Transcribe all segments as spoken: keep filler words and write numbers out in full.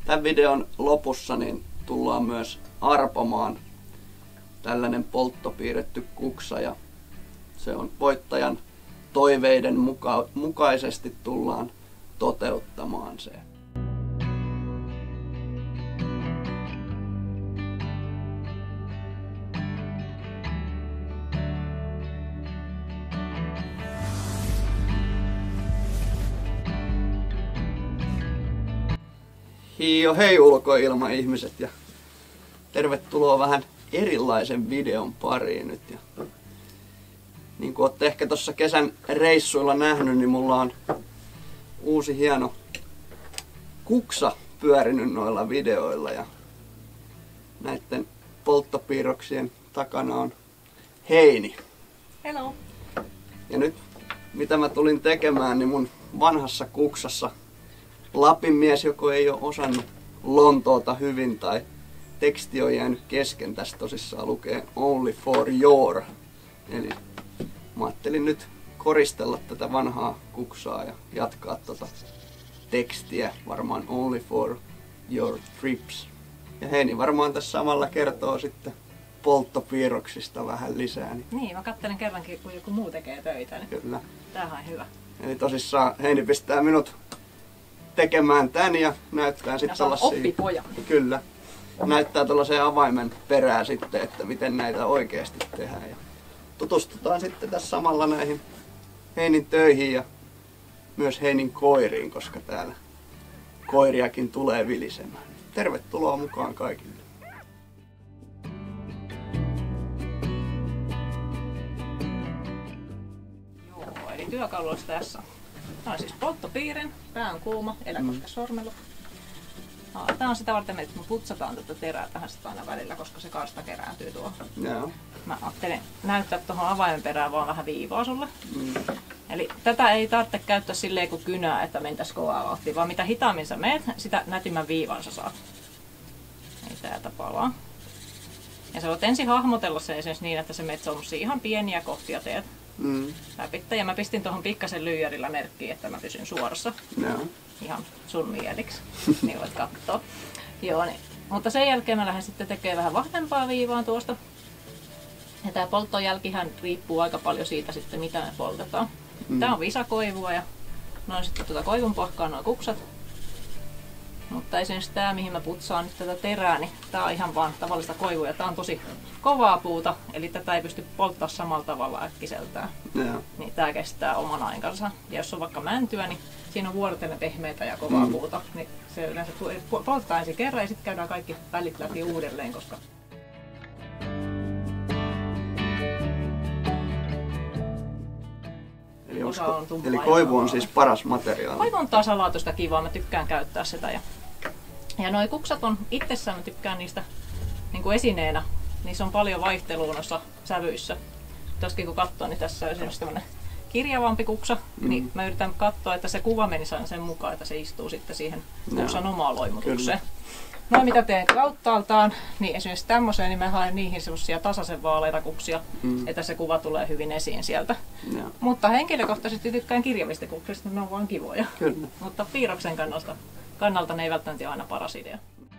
Tämän videon lopussa niin tullaan myös arpomaan tällainen polttopiirretty kuksa ja se on voittajan toiveiden muka- mukaisesti tullaan toteuttamaan se. Hiio hei ulkoilmaihmiset ja tervetuloa vähän erilaisen videon pariin nyt. Ja niin kuin olette ehkä tuossa kesän reissuilla nähnyt, niin mulla on uusi hieno kuksa pyörinyt noilla videoilla ja näiden polttopiirroksien takana on Heini. Hello. Ja nyt mitä mä tulin tekemään, niin mun vanhassa kuksassa Lapin mies joko ei ole osannut Lontoota hyvin tai teksti on jäänyt kesken. Tässä tosissaan lukee Only for your. Eli mä ajattelin nyt koristella tätä vanhaa kuksaa ja jatkaa tota tekstiä varmaan Only for your trips. Ja Heini varmaan tässä samalla kertoo sitten polttopiirroksista vähän lisää. Niin, niin mä katselen kerrankin kun joku muu tekee töitä. Niin kyllä. Tämähän on hyvä. Eli tosissaan Heini pistää minut tekemään tän ja näyttää sitten tällaisia... oppipoja. Kyllä. Näyttää tuollaisen avaimen perää sitten, että miten näitä oikeasti tehdään. Ja tutustutaan sitten tässä samalla näihin Heinin töihin ja myös Heinin koiriin, koska täällä koiriakin tulee vilisemään. Tervetuloa mukaan kaikille. Joo, eli työkalu olisi tässä. Tämä on siis polttopiirin, pää on kuuma, elä koske mm. sormella. No, tämä on sitä varten, että me putsataan tätä terää tähän sitten aina välillä, koska se karsta kerääntyy tuohon. Joo. Mä ajattelin näyttää tuohon avaimen perään vaan vähän viivaa sulle. Mm. Eli tätä ei tarvitse käyttää silleen kuin kynää, että mentäisi kovaa vauhtia, vaan mitä hitaammin sä meet, sitä nätimmän viivan sä saat. Ei tää tapaa vaan. Ja sä voit ensin hahmotella se esimerkiksi niin, että sä meet semmosia ihan pieniä kohtia teet. Mm. Läpitte. Ja mä pistin tuohon pikkasen lyijärillä merkkiin, että mä pysyn suorassa. No. Ihan sun mieliksi, niin voit katsoa. Joo, niin. Mutta sen jälkeen mä lähden sitten tekemään vähän vahvempaa viivaa tuosta. Ja tää polttojälkihän riippuu aika paljon siitä sitten mitä me poltetaan. Mm. Tää on visakoivua ja noin sitten tuota koivun pohkaa noin kuksat. Mutta esimerkiksi tää mihin mä putsaan nyt tätä terää, niin tää on ihan vaan tavallista koivua ja tää on tosi kovaa puuta, eli tätä ei pysty polttaa samalla tavalla äkkiseltään. Yeah. Niin tää kestää oman aikansa. Ja jos on vaikka mäntyä, niin siinä on vuorotellen pehmeitä ja kovaa mm. puuta, niin se yleensä polttaa ensin kerran ja sitten käydään kaikki välit läpi uudelleen, koska Eli, on eli koivu on siis paras materiaali. Koivu on tasalaatuista kivaa, mä tykkään käyttää sitä. Ja, ja noi kuksat on itsessään, mä tykkään niistä niin kuin esineenä. Niissä on paljon vaihtelua noissa sävyissä. Toskin kun katsoo, niin tässä on esimerkiksi tämmönen kirjavampi kuksa, mm. niin mä yritän katsoa, että se kuva menisi aina sen mukaan, että se istuu sitten siihen kuksan omaan loimutukseen. No mitä teen kauttaaltaan, niin esimerkiksi tämmöiseen, niin mä haen niihin semmosia tasaisen vaaleita kuksia, mm. että se kuva tulee hyvin esiin sieltä. Ja. Mutta henkilökohtaisesti tykkään kirjavista kuksista, ne on vaan kivoja. Kyllä. Mutta piirroksen kannalta, kannalta ne ei välttämättä ole aina paras idea.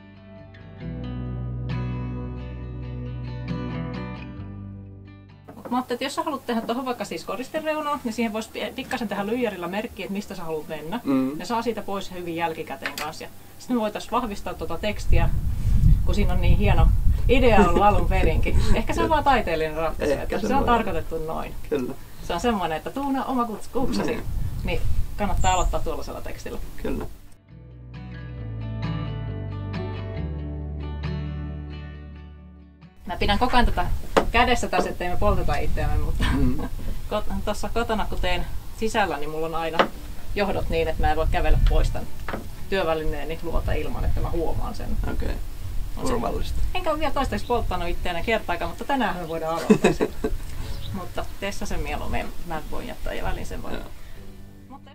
Mä ajattelin, että jos sä haluat tehdä tuohon vaikka siis koristereunaa, niin siihen voisi pikkasen tehdä lyijärillä merkki, että mistä sä haluat mennä. Mm. Ja saa siitä pois hyvin jälkikäteen kanssa. Ja sitten me voitaisiin vahvistaa tuota tekstiä, kun siinä on niin hieno idea ollut alun perinkin. Ehkä se on vaan taiteellinen ratkaisu, että se, se on tarkoitettu noin. Kyllä. Se on semmoinen, että tuuna oma kuksasi, mm. niin kannattaa aloittaa tuollaisella tekstillä. Kyllä. Mä pidän koko ajan tätä kädessä tässä, ettei me polteta itseämme, mutta mm. tuossa kotona kun teen sisällä, niin mulla on aina johdot niin, että mä en voi kävellä pois tämän työvälineeni luota ilman, että mä huomaan sen. Okei, okay. Turvallista. Enkä ole vielä toistaiseksi polttanut itseäni kertaakaan, mutta tänään me voidaan aloittaa sen. Mutta teessä sen mieluummin, mä voin jättää ja väliin sen voi. Mutta...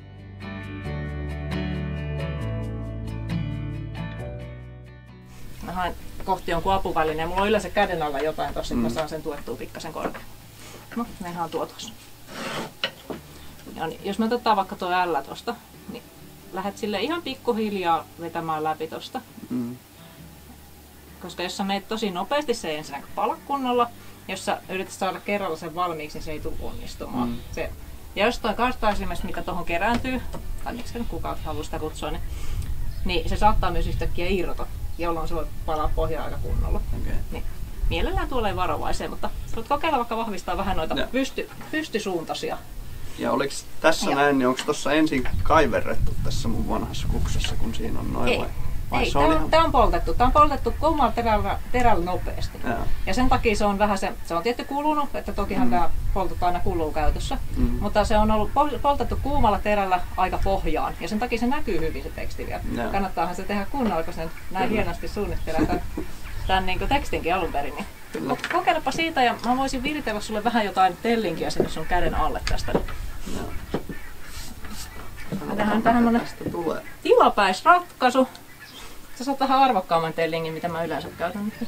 Mä haen kohti jonkun apuvälineen. Mulla on yleensä käden alla jotain tossa, mm. että mä saan sen tuettua pikkasen korkeammin. No, mehän on tuo tuossa. Ja niin, jos me otetaan vaikka tuo L tosta, niin lähdet sille ihan pikkuhiljaa vetämään läpi tosta. Mm. Koska jos sä meet tosi nopeasti, se ei ensinnäkin pala kunnolla. Jos sä yrität saada kerralla sen valmiiksi, niin se ei tule onnistumaan. Mm. Se, ja jos toi kartta esimerkiksi, mikä tuohon kerääntyy, tai miksi nyt kukaan haluaa sitä kutsua, niin, niin se saattaa myös yhtäkkiä irrota, jolloin se voi palaa pohjaan aika kunnolla. Okay. Niin, mielellään tuolle varovaiseen, mutta sä voit kokeilla vaikka vahvistaa vähän noita pysty, pystysuuntaisia. Ja oliko tässä ja. näin, niin onko tuossa ensin kaiverrettu tässä mun vanhassa kuksassa, kun siinä on noin? Ei. Vai? Vai Ei, tämä on, ihan... on poltettu. Tämä on poltettu kuumalla terällä, terällä nopeasti. Ja. ja sen takia se on vähän se, se on tietty kulunut, että tokihan mm. tämä poltettu aina kuluu käytössä. Mm. Mutta se on ollut poltettu kuumalla terällä aika pohjaan. Ja sen takia se näkyy hyvin se teksti vielä. Ja. Kannattaahan se tehdä kunnolla, kun se näin mm. hienosti suunnittelee tämän, tämän niin kuin tekstinkin alun perin. Niin. Kokeilepa siitä ja mä voisin viritellä sulle vähän jotain tellinkiä sinne sun käden alle tästä. No. Tähän tähän tilapäisratkaisu. Sä saat vähän arvokkaamman tellingin, mitä mä yleensä käytän nyt.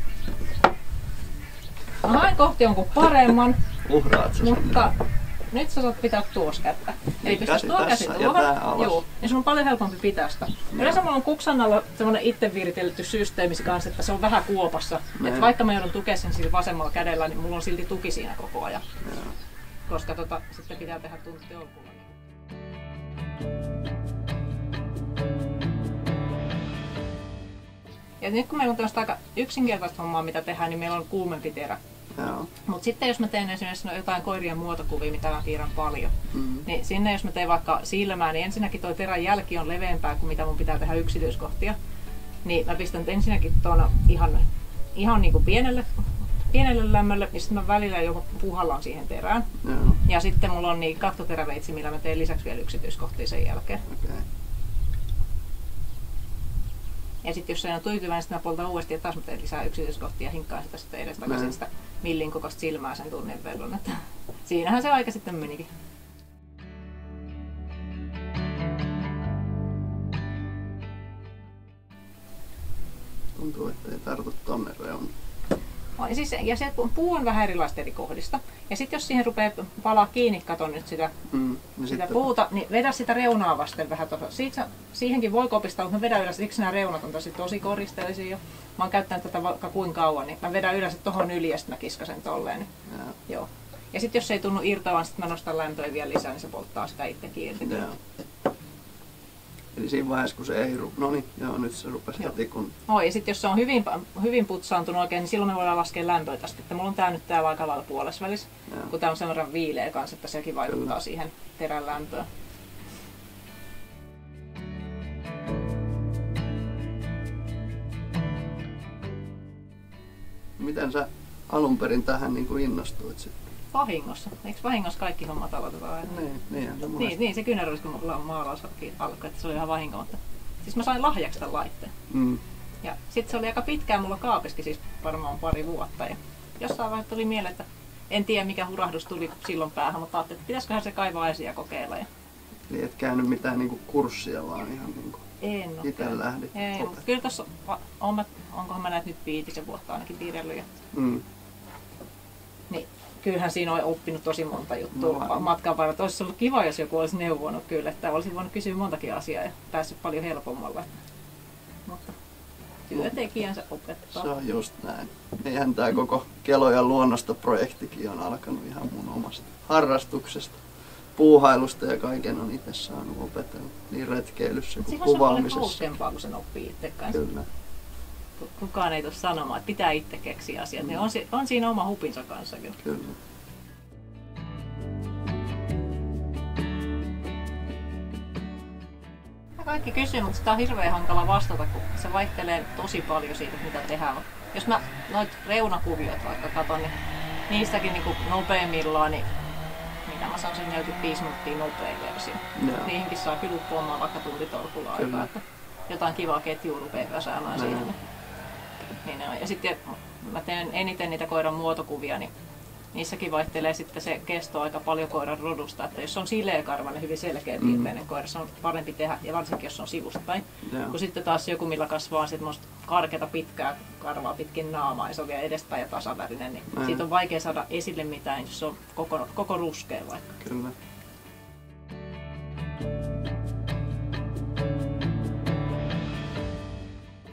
Mä haen kohti jonkun paremman, uhraat sä mutta sinne. Nyt sä saat pitää tuossa kättä. Eli pistät tuo käsi tuohon, joo, niin sun on paljon helpompi pitää sitä. No. Yleensä mulla on kuksan alla semmonen itse viritelty systeemi kanssa, että se on vähän kuopassa. Että vaikka mä joudun tukea sen sillä vasemmalla kädellä, niin mulla on silti tuki siinä koko ajan. No. Koska tota, sitten pitää tehdä tunti tolkulla. Ja nyt kun meillä on tällaista aika yksinkertaista hommaa, mitä tehdään, niin meillä on kuumempi terä. Mutta sitten jos mä teen esimerkiksi jotain koirien muotokuvia, mitä mä piirrän paljon, mm-hmm. niin sinne jos mä teen vaikka silmää, niin ensinnäkin toi terän jälki on leveämpää kuin mitä mun pitää tehdä yksityiskohtia. Niin mä pistän ensinnäkin tuon ihan, ihan niin kuin pienelle, pienelle lämmölle, ja sitten mä välillä jo puhallaan siihen terään. Mm-hmm. Ja sitten mulla on niin kattoteräveitsi, millä mä teen lisäksi vielä yksityiskohtia sen jälkeen. Okay. Ja sitten jos se on tyytyväinen, niin sitten mä poltan uudestaan ja taas mä teen lisää yksityiskohtia ja hinkkaan sitä sitten edes takaisin sitä millin kokoista silmää sen tunnin verran. Että siinähän se aika sitten menikin. Tuntuu, että ei tartu tonne reunaan. Ja, siis, ja se puu on vähän erilaista eri kohdista. Ja sitten jos siihen rupeaa palaa kiinni, katon nyt sitä, mm, sitä sitten... puuta, niin vedä sitä reunaa vasten vähän tuossa. Siitä, siihenkin voi kopistaa, mutta mä vedän yleensä, siksi nämä reunat on tosi, tosi koristeellisia jo. Mä oon käyttänyt tätä vaikka kuinka kauan, niin mä vedän yleensä tohon yli ja sitten mä kiskasen tolleen. Niin. Ja. Joo. Ja sitten jos se ei tunnu irtoavan, sitten mä nostan lämpöä vielä lisää, niin se polttaa sitä itsekin irti. Eli siinä vaiheessa, kun se ei rup... No niin, joo, nyt se rupesi heti kun... Oh, ja sitten jos se on hyvin, hyvin putsaantunut oikein, niin silloin me voidaan laskea lämpöä tästä. Että mulla on tää nyt täällä aika lailla puolessa välissä, joo. Kun tää on sen verran viileä kanssa, että sekin vaikuttaa Kyllä. siihen terän lämpöön. Miten sä alun perin tähän niin kuin innostuit sitten? Vahingossa. Eikö vahingossa kaikki hommat aloitetaan? Niin, niin, se niin, niin, se kyynärruiskun maalaus alkoi, että se oli ihan vahinko. Mutta... Siis mä sain lahjaksi tämän laitteen. Mm. Ja sit se oli aika pitkään mulla kaapiskin, siis varmaan pari vuotta. Ja jossain vaiheessa tuli mieleen, että en tiedä mikä hurahdus tuli silloin päähän, mutta ajattelin, että pitäisiköhän se kaivaa esiin ja kokeilla. Ja... Eli et käynyt mitään niinku kurssia, vaan ihan niinku itse lähdit. Ei, mutta kyllä tossa, on mä, onkohan mä näet nyt viitisen vuotta ainakin piirrellyt. Ja... Mm. Niin. Kyllähän siinä on oppinut tosi monta juttua no, matkan varrella. Olisi ollut kiva, jos joku olisi neuvonut kyllä, että olisin voinut kysyä montakin asiaa ja päässyt paljon helpommalla. Mutta työtekijänsä opettaa. Se on just näin. Eihän tämä koko Kelo ja luonnostoprojektikin on alkanut ihan mun omasta harrastuksesta. Puuhailusta ja kaiken on itse saanut opetella. Niin retkeilyssä kuin kuvaamisessa. Se on paljon hauskempaa, kun sen oppii itse kanssa. Kyllä. Kukaan ei tule sanomaan, että pitää itse keksiä asiat. Mm. On, on siinä oma hupinsa kanssa kyllä. Kyllä. Kaikki kysymykset on hirveän hankala vastata, kun se vaihtelee tosi paljon siitä, mitä tehdään. Jos mä noit reunakuviot vaikka katon, niin niistäkin niin nopeimmillaan, niin mitä mä sanoisin, neljäkymmentäviisi minuuttia nopein versio. No. Niihinkin saa kyllä uppoamaan vaikka tuntitolkulla aikaa. Että jotain kivaa ketjua rupeaa väsäämään no. siihen. Niin ja sitten mä teen eniten niitä koiran muotokuvia, niin niissäkin vaihtelee sitten se kesto aika paljon koiran rodusta. Että jos on sileäkarvainen, hyvin selkeä piirteinen mm. koira, se on parempi tehdä, ja varsinkin jos on sivustapäin. Yeah. Kun sitten taas joku, millä kasvaa semmoista karkeata pitkää karvaa pitkin naamaa, ja se on vielä edespäin ja tasavärinen, niin mm. siitä on vaikea saada esille mitään, jos se on koko, koko ruskea vaikka. Kyllä.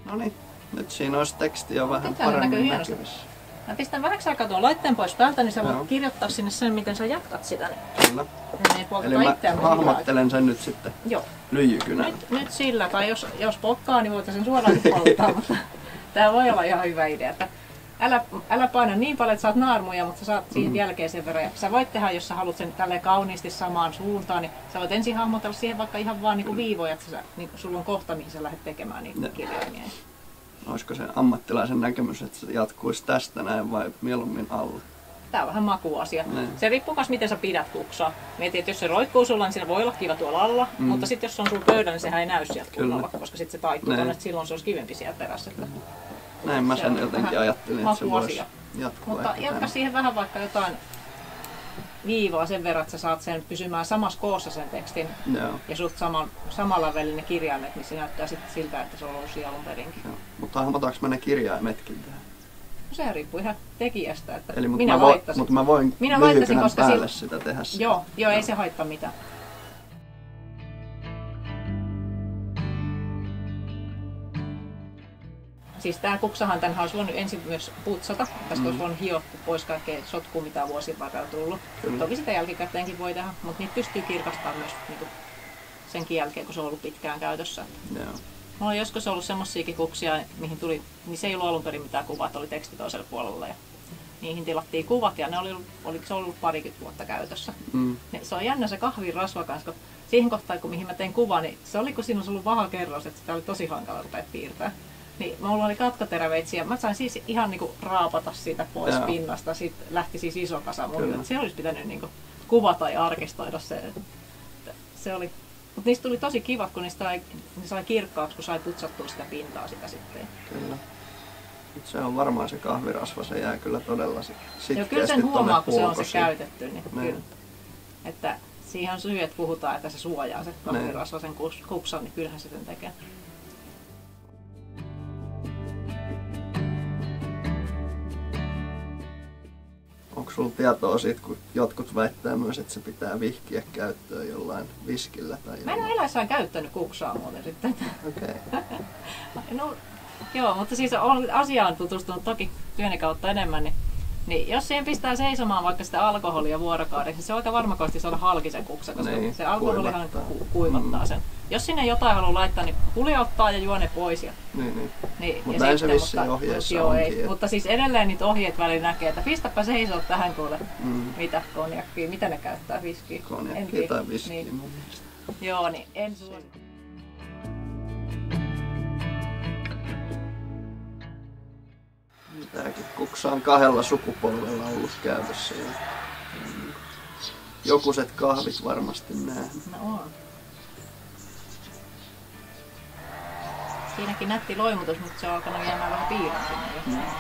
No niin, nyt siinä olisi teksti jo vähän Pitää näkyy paremmin hienosti. näkyvissä. Mä pistän vähäksi aikaa tuon laitteen pois päältä, niin sä Joo. voit kirjoittaa sinne sen, miten sä jatkat sitä. Niin Kyllä. ei polteta Eli mä itseämme hahmottelen sen nyt sitten Joo. lyijykynällä. Nyt, nyt sillä, tai jos, jos pokkaa, niin voitaisiin suoraan polttaa, mutta tää voi olla ihan hyvä idea. Että älä, älä paina niin paljon, että saat naarmuja, mutta sä saat siihen Mm. jälkeen sen verran. Ja sä voit tehdä, jos sä haluat sen tälleen kauniisti samaan suuntaan, niin sä voit ensin hahmotella siihen vaikka ihan vaan niinku viivoja, että sä, niin sulla on kohta, mihin sä lähdet tekemään niitä Ne. kirjaimia. Olisiko se ammattilaisen näkemys, että se jatkuisi tästä näin vai mieluummin alle? Tää on vähän makuasia. Niin. Se riippuu myös miten sä pidät kuksaa. Mietit, että jos se roikkuu sulla, niin siinä voi olla kiva tuolla alla, Mm. mutta sitten jos se on sulla pöydällä, niin sehän ei näy sieltä Kyllä. kunnolla, koska sitten se taittuu Niin. tonne, että silloin se olisi kivempi siellä perässä. Että Näin mä Se sen on jotenkin vähän ajattelin, että se voisi makuasia. jatkua. Mutta ehkä jatka tänne. siihen vähän vaikka jotain viivaa sen verran, että sä saat sen pysymään samassa koossa sen tekstin Joo. ja suht saman, samalla välillä ne kirjaimet, niin se näyttää sitten siltä, että se on ollut siellä alun perinkin. Joo. Mutta hahmotaanko mä ne kirjaimetkin tähän? No sehän riippuu ihan tekijästä, että Eli, mutta minä mä, voin, laittaisin. mutta mä voin Minä laittaisin, lyijykynän koska päälle sil- sitä tehdä. Sitä. Joo, joo, ei se haittaa mitään. Siis tää kuksahan tämän olisi voinut ensin myös putsata. Tästä Mm. olisi voinut hiottu pois kaikkea sotkua, mitä on vuosien varrella tullut. Kyllä. Toki sitä jälkikäteenkin voi tehdä, mutta niitä pystyy kirkastamaan myös niinku senkin jälkeen, kun se on ollut pitkään käytössä. Joo. Mulla on joskus ollut semmoisiakin kuksia, mihin tuli, niin se ei ollut alun perin mitään kuvat, oli teksti toisella puolella. Ja niihin tilattiin kuvat ja ne oli, ollut- oliko se ollut parikymmentä vuotta käytössä. Mm. Ne, se on jännä se kahvin rasva kanssa, kun siihen kohtaan, kun mihin mä tein kuvan, niin se oli kun siinä olisi ollut vahakerros, että sitä oli tosi hankala rupea piirtää. Niin mulla oli katkoteräveitsi ja mä sain siis ihan niinku raapata siitä pois Joo. pinnasta. Sitten lähti siis iso kasa muille. Kyllä. että Se olisi pitänyt niinku kuvata ja arkistoida se. että se oli. Mutta niistä tuli tosi kivat, kun niistä sai, ne sai kirkkaaksi, kun sai putsattua sitä pintaa sitä sitten. Kyllä. Mut se on varmaan se kahvirasva, se jää kyllä todella sit- sitkeästi Joo, kyllä sen tonne huomaa, kun se on se puukosiin. käytetty. Niin Niin. kyllä. Että siihen on syy, että puhutaan, että se suojaa se kahvirasva sen kus- kuksan, niin kyllähän se sen tekee. Onko sulla tietoa siitä, kun jotkut väittää myös, että se pitää vihkiä käyttöön jollain viskillä tai Mä en jollain? ole eläessään käyttänyt kuksaa muuten sitten. Okei. No, joo, mutta siis olen asiaan tutustunut toki työni kautta enemmän, niin, niin jos siihen pistää seisomaan vaikka sitä alkoholia vuorokaudeksi, niin se on aika varmakoisesti saada halki se kuksa, koska Niin, se alkoholihan kuivattaa. ku, kuivattaa Mm. sen. Jos sinne jotain haluaa laittaa, niin huljauttaa ja juo ne pois. Ja, Niin, niin. niin, Mut ja näin se sitten, vissiin mutta, ohjeissa joo, onkin, ei, et- mutta siis edelleen niitä ohjeet välillä näkee, että pistäpä seisoo tähän kuule. Mm. Mitä konjakkia, mitä ne käyttää, viskiä? En Konjakki tiedä. tai viski Niin. mun mielestä. Joo, niin en suosita. Tääkin kuksa on kahdella sukupolvella ollut käytössä. Ja jokuset kahvit varmasti nähnyt. No on. Siinäkin nätti loimutus, mutta se on alkanut jäämään vähän piirron sinne jo.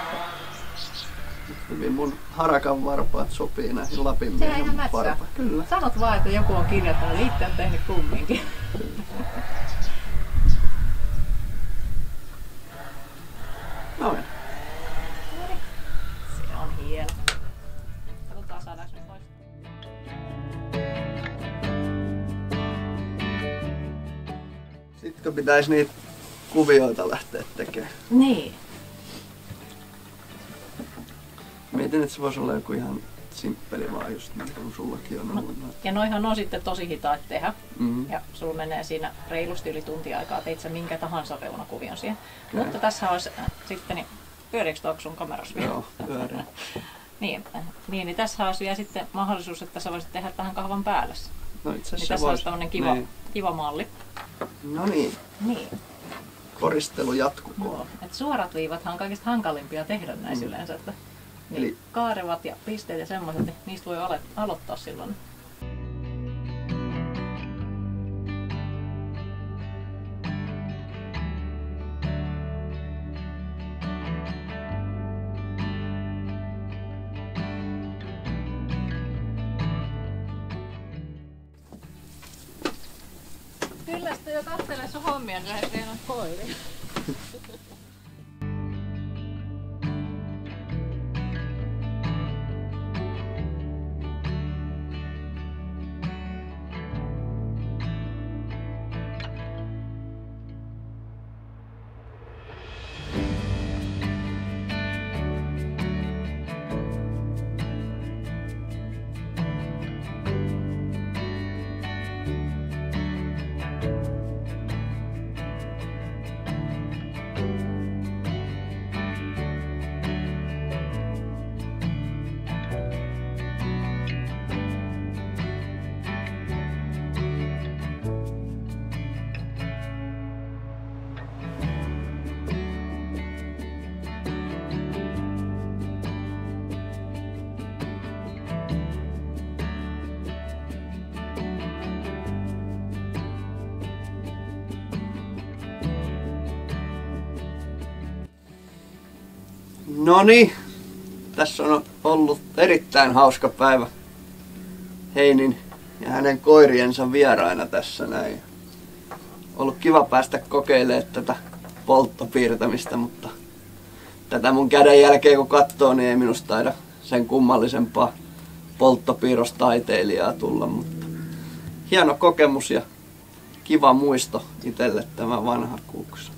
Hyvin mun harakan varpaat sopii näihin Lapin Sehän ihan miehen mätsää. varpa. Kyllä. Sanot vaan, että joku on kirjoittanut, itse on tehnyt kumminkin. Noin. Se on hieno. Katsotaan saadaanko me pois. Sitten pitäisi niitä kuvioita lähteä tekemään. Niin. Mietin, että se voisi olla joku ihan simppeli vaan just niin kuin sullakin on No, ollut. ja noihan on sitten tosi hitaat tehdä. Mm-hmm. Ja sulla menee siinä reilusti yli tunti aikaa, teit sä minkä tahansa reunakuvion siihen. Okei. Mutta tässä olisi äh, sitten, niin pyöriikö tuoksi sun kamerassa vielä? Joo, pyörii. Niin, äh, niin, niin tässä olisi vielä sitten mahdollisuus, että sä voisit tehdä tähän kahvan päälle. No itse Niin asiassa tässä olisi vois... tämmönen kiva, Niin. kiva malli. No niin, Niin. koristelu jatkukoon. Joo. Et suorat viivathan on kaikista hankalimpia tehdä näin Mm. yleensä. Että, niin, Eli- kaarevat ja pisteet ja semmoiset, niin niistä voi ale- aloittaa silloin. Kyllä sitten jo katselee sun hommia, niin lähdet vielä koiriin. Noniin, tässä on ollut erittäin hauska päivä Heinin ja hänen koiriensa vieraina tässä näin. Ollut kiva päästä kokeilemaan tätä polttopiirtämistä, mutta tätä mun käden jälkeen kun katsoo, niin ei minusta taida sen kummallisempaa polttopiirrostaiteilijaa tulla, mutta hieno kokemus ja kiva muisto itselle tämä vanha kuksa.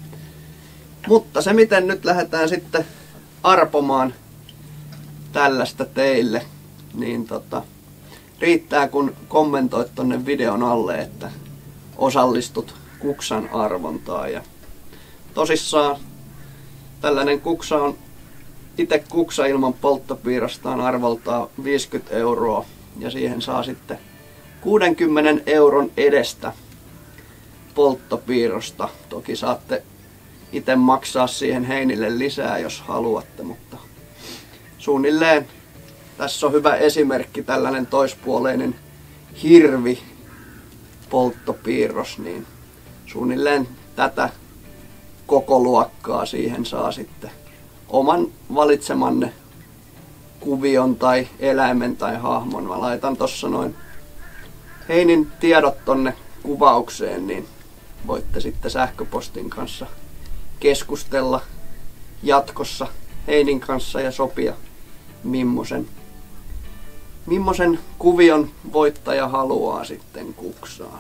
Mutta se miten nyt lähdetään sitten arpomaan tällaista teille, niin tota, riittää kun kommentoit tonne videon alle, että osallistut kuksan arvontaan. Ja tosissaan tällainen kuksa on, itse kuksa ilman polttopiirrostaan arvoltaan viisikymmentä euroa ja siihen saa sitten kuudenkymmenen euron edestä polttopiirrosta. Toki saatte itse maksaa siihen Heinille lisää, jos haluatte, mutta suunnilleen tässä on hyvä esimerkki, tällainen toispuoleinen hirvi polttopiirros, niin suunnilleen tätä koko luokkaa siihen saa sitten oman valitsemanne kuvion tai eläimen tai hahmon. Mä laitan tossa noin Heinin tiedot tonne kuvaukseen, niin voitte sitten sähköpostin kanssa keskustella jatkossa Heinin kanssa ja sopia mimmosen, mimmosen kuvion voittaja haluaa sitten kuksaan.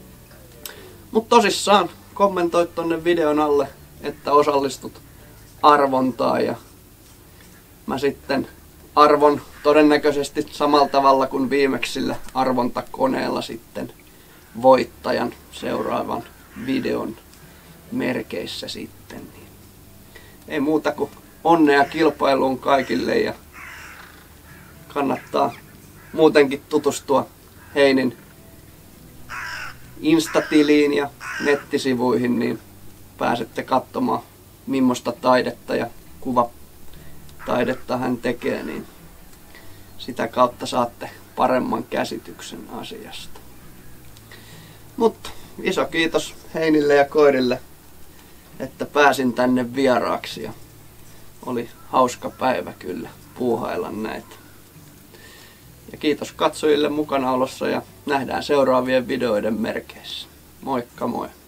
Mut tosissaan kommentoi tonne videon alle, että osallistut arvontaan ja mä sitten arvon todennäköisesti samalla tavalla kuin viimeksi sillä arvontakoneella sitten voittajan seuraavan videon merkeissä sitten. Niin ei muuta kuin onnea kilpailuun kaikille ja kannattaa muutenkin tutustua Heinin Instatiliin ja nettisivuihin, niin pääsette katsomaan millaista taidetta ja kuvataidetta hän tekee, niin sitä kautta saatte paremman käsityksen asiasta. Mutta iso kiitos Heinille ja koirille, että pääsin tänne vieraaksi ja oli hauska päivä kyllä puuhailla näitä. Ja kiitos katsojille mukanaolossa ja nähdään seuraavien videoiden merkeissä. Moikka moi!